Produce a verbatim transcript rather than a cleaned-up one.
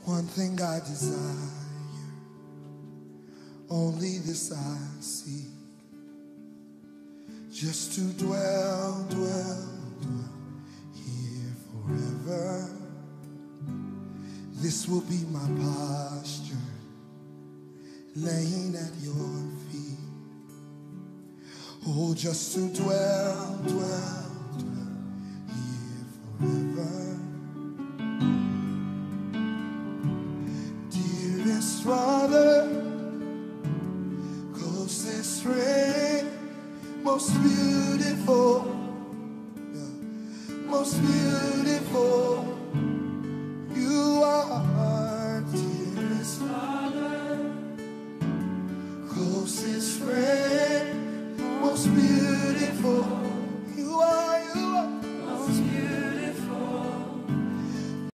One thing I desire, only this I seek, just to dwell, dwell, dwell here forever. This will be my posture, laying at your feet. Oh, just to dwell, dwell, dwell here forever. Dearest Father, closest friend, most beautiful, yeah, most beautiful.